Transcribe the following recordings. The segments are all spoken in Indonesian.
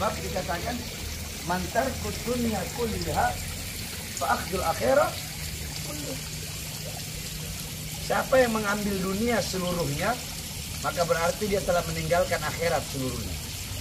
Sebab dikatakan mantar kutunya kulliha fa akhdul akhirah. Siapa yang mengambil dunia seluruhnya, maka berarti dia telah meninggalkan akhirat seluruhnya.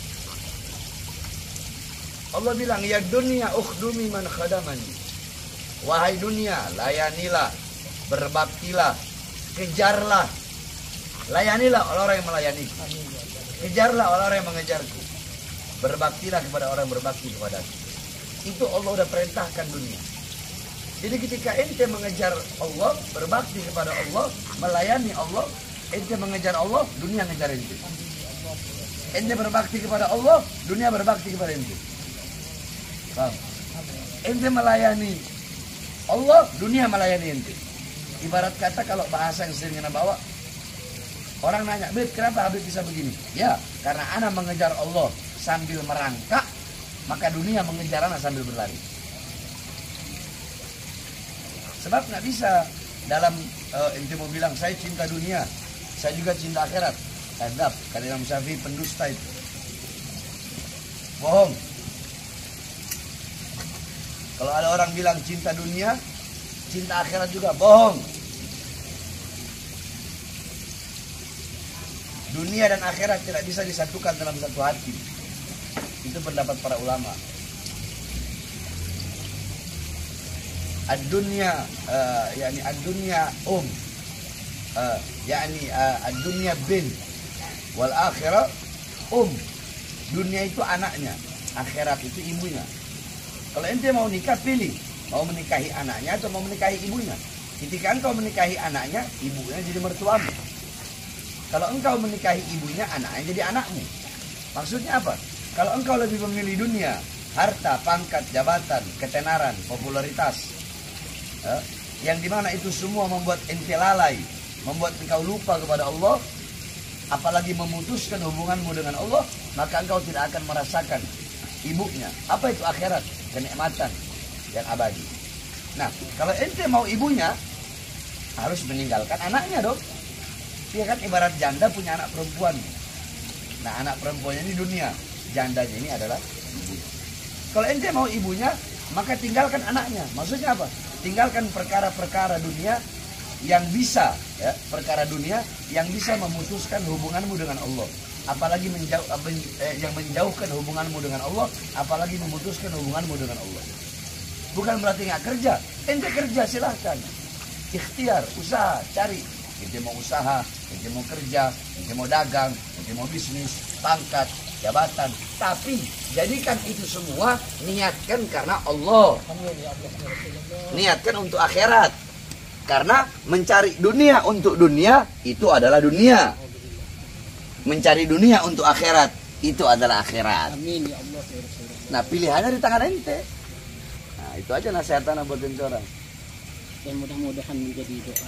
Allah bilang, ya dunia ukhdumi man khadamani. Wahai dunia, layanilah, berbaktilah, kejarlah. Layanilah orang-orang yang melayaniku. Kejarlah orang-orang yang mengejarku. Berbaktilah kepada orang yang berbakti kepadaku. Itu Allah udah perintahkan dunia. Jadi ketika ente mengejar Allah, berbakti kepada Allah, melayani Allah, ente mengejar Allah, dunia ngejar ente. Ente berbakti kepada Allah, dunia berbakti kepada ente. Paham? Ente melayani Allah, dunia melayani ente. Ibarat kata kalau bahasa yang sering kita bawa, orang nanya, Habib, kenapa Habib bisa begini? Ya, karena ana mengejar Allah sambil merangkak, maka dunia mengejar ana sambil berlari. Sebab nggak bisa dalam ente mau bilang saya cinta dunia, saya juga cinta akhirat. Kadzab, kata Imam Syafi'i, pendusta itu. Bohong. Kalau ada orang bilang cinta dunia, cinta akhirat juga, bohong. Dunia dan akhirat tidak bisa disatukan dalam satu hati. Itu pendapat para ulama. Ad-dunya yakni ad-dunya yakni ad-dunya bin wal akhirah Dunia itu anaknya, akhirat itu ibunya. Kalau ente mau nikah, pilih mau menikahi anaknya atau mau menikahi ibunya. Ketika engkau menikahi anaknya, ibunya jadi mertuamu. Kalau engkau menikahi ibunya, anaknya jadi anakmu. Maksudnya apa? Kalau engkau lebih memilih dunia, harta, pangkat, jabatan, ketenaran, popularitas, yang dimana itu semua membuat ente lalai, membuat engkau lupa kepada Allah, apalagi memutuskan hubunganmu dengan Allah, maka engkau tidak akan merasakan ibunya. Apa itu akhirat? Kenikmatan yang abadi. Nah, kalau ente mau ibunya, harus meninggalkan anaknya dong. Dia kan ibarat janda punya anak perempuan. Nah, anak perempuannya ini dunia, jandanya ini adalah ibunya. Kalau ente mau ibunya, maka tinggalkan anaknya. Maksudnya apa? Tinggalkan perkara-perkara dunia yang bisa, ya, perkara dunia yang bisa memutuskan hubunganmu dengan Allah. Apalagi yang menjauhkan hubunganmu dengan Allah, apalagi memutuskan hubunganmu dengan Allah. Bukan berarti nggak kerja, ente kerja silahkan, ikhtiar, usaha, cari. Ente mau usaha, ente mau kerja, ente mau dagang, ente mau bisnis, pangkat, jabatan. Tapi jadikan itu semua niatkan karena Allah. Niatkan untuk akhirat. Karena mencari dunia untuk dunia itu adalah dunia. Mencari dunia untuk akhirat itu adalah akhirat. Amin ya Allah. Nah, pilihannya di tangan ente. Nah, itu aja nasihat anak buat ente orang. Dan mudah-mudahan menjadi doa.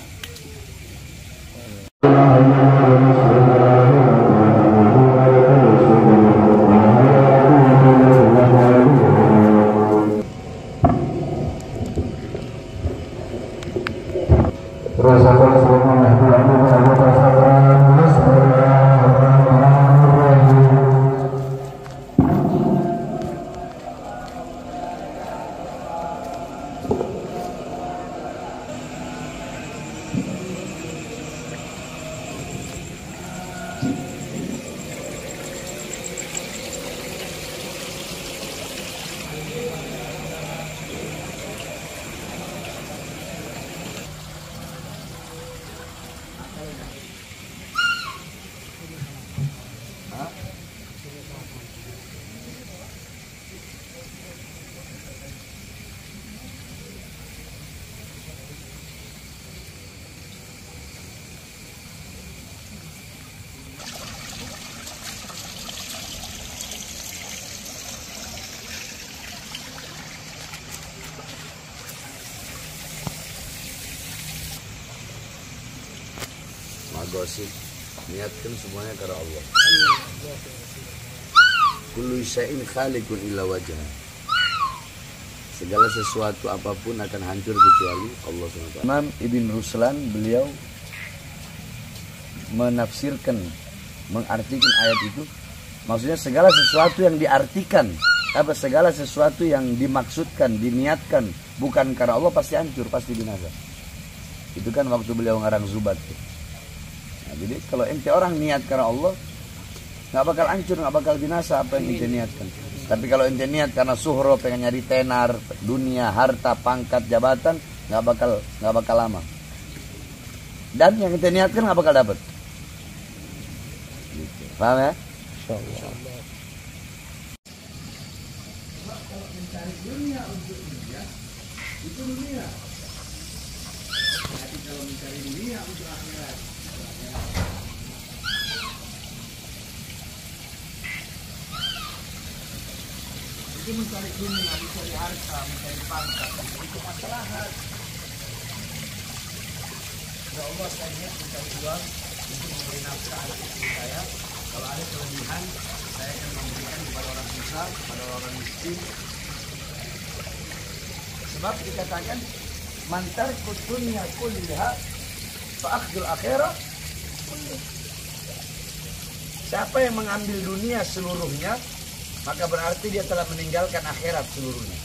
Gosip, niatkan semuanya karena Allah. Kullu syai'in khaliqun illa wajah. Segala sesuatu apapun akan hancur kecuali Allah SWT. Imam Ibn Ruslan beliau menafsirkan, mengartikan ayat itu Maksudnya segala sesuatu yang diartikan, segala sesuatu yang dimaksudkan, diniatkan bukan karena Allah pasti hancur, pasti binasa. Itu kan waktu beliau ngarang Zubat. Nah, jadi kalau ente orang niat karena Allah, nggak bakal hancur, nggak bakal binasa apa yang ente niatkan. Tapi kalau ente niat karena suhro, pengen nyari tenar, dunia, harta, pangkat, jabatan, nggak bakal lama. Dan yang ente niatkan nggak bakal dapat. Gitu. Paham ya? Insyaallah. Kalau mencari dunia untuk dunia, itu dunia. Tapi kalau mencari dunia untuk akhirat, itu mencari dunia, mencari harta, mencari pangkat, itu masalah. Ya Allah, saya niat mencari uang untuk memberi nafkah anak istri saya. Kalau ada kelebihan, saya akan memberikan kepada orang susah, kepada orang miskin. Sebab dikatakan mantar kutunya kulliha fa'akhdul akhirah. Siapa yang mengambil dunia seluruhnya, maka berarti dia telah meninggalkan akhirat seluruhnya.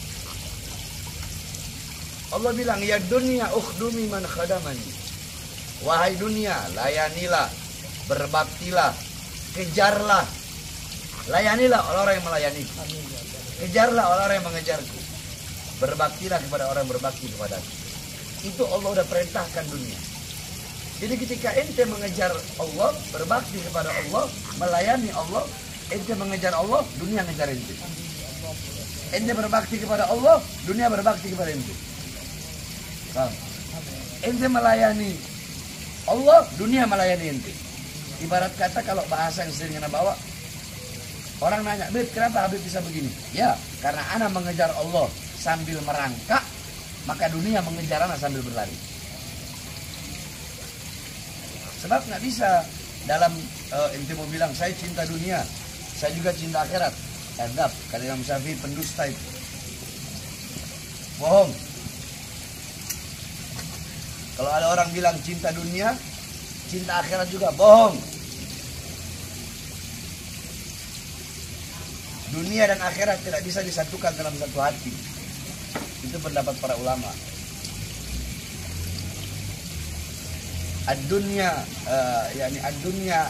Allah bilang, ya dunia ukhdumi man khadamani. Wahai dunia, layanilah, berbaktilah, kejarlah, layanilah orang yang melayani, kejarlah orang yang mengejarku, berbaktilah kepada orang yang berbakti kepadaku. Itu Allah udah perintahkan dunia. Jadi ketika ente mengejar Allah, berbakti kepada Allah, melayani Allah, ente mengejar Allah, dunia ngejar ente. Ente berbakti kepada Allah, dunia berbakti kepada ente. Paham? Ente melayani Allah, dunia melayani ente. Ibarat kata kalau bahasa yang sering kita bawa, orang nanya, Habib, kenapa Habib bisa begini? Ya, karena ana mengejar Allah sambil merangkak, maka dunia mengejar ana sambil berlari. Sebab nggak bisa dalam ente mau bilang saya cinta dunia, saya juga cinta akhirat. Kadzab, kata Imam Syafi'i, pendusta itu. Bohong. Kalau ada orang bilang cinta dunia, cinta akhirat juga, bohong. Dunia dan akhirat tidak bisa disatukan dalam satu hati. Itu pendapat para ulama. Ad-dunya yakni ad-dunya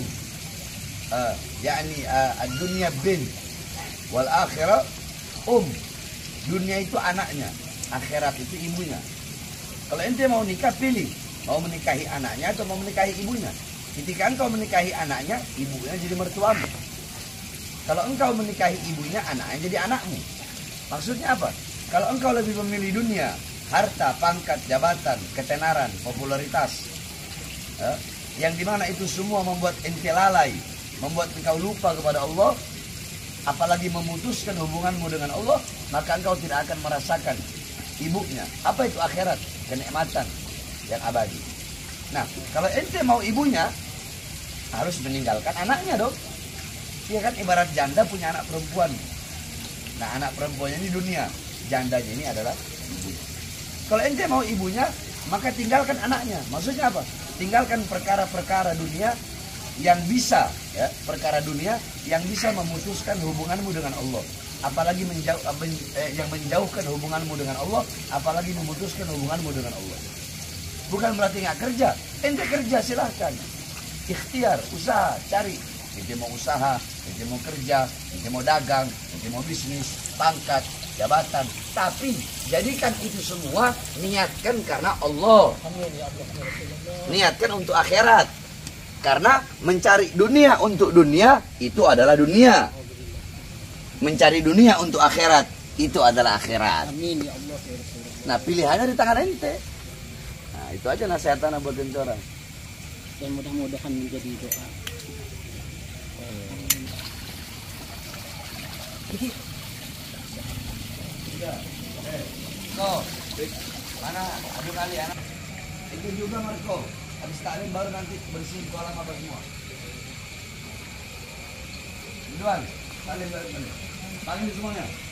yakni ad-dunya bin wal akhirah Dunia itu anaknya, akhirat itu ibunya. Kalau ente mau nikah, pilih mau menikahi anaknya atau mau menikahi ibunya. Ketika engkau menikahi anaknya, ibunya jadi mertuamu. Kalau engkau menikahi ibunya, anaknya jadi anakmu. Maksudnya apa? Kalau engkau lebih memilih dunia, harta, pangkat, jabatan, ketenaran, popularitas, yang dimana itu semua membuat ente lalai, membuat engkau lupa kepada Allah, apalagi memutuskan hubunganmu dengan Allah, maka engkau tidak akan merasakan ibunya. Apa itu akhirat? Kenikmatan yang abadi. Nah, kalau ente mau ibunya, harus meninggalkan anaknya dong. Dia kan ibarat janda punya anak perempuan. Nah, anak perempuannya ini dunia, jandanya ini adalah ibu. Kalau ente mau ibunya, maka tinggalkan anaknya. Maksudnya apa? Tinggalkan perkara-perkara dunia yang bisa, ya, perkara dunia yang bisa memutuskan hubunganmu dengan Allah. Apalagi yang menjauhkan hubunganmu dengan Allah, apalagi memutuskan hubunganmu dengan Allah. Bukan berarti nggak kerja. Ente kerja silahkan. Ikhtiar, usaha, cari. Ente mau usaha, ente mau kerja, ente mau dagang, ente mau bisnis, pangkat, jabatan. Tapi jadikan itu semua niatkan karena Allah. Niatkan untuk akhirat. Karena mencari dunia untuk dunia itu adalah dunia. Mencari dunia untuk akhirat itu adalah akhirat. Amin ya Allah. Nah, pilihannya di tangan ente. Nah, itu aja nasihatnya buat ente orang. Dan mudah-mudahan menjadi doa. Mana? Aduh kali anak. Itu juga Marco. Habis taklim baru nanti bersihin kolam apa semua. Duluan, taklim balik. Taklim semuanya.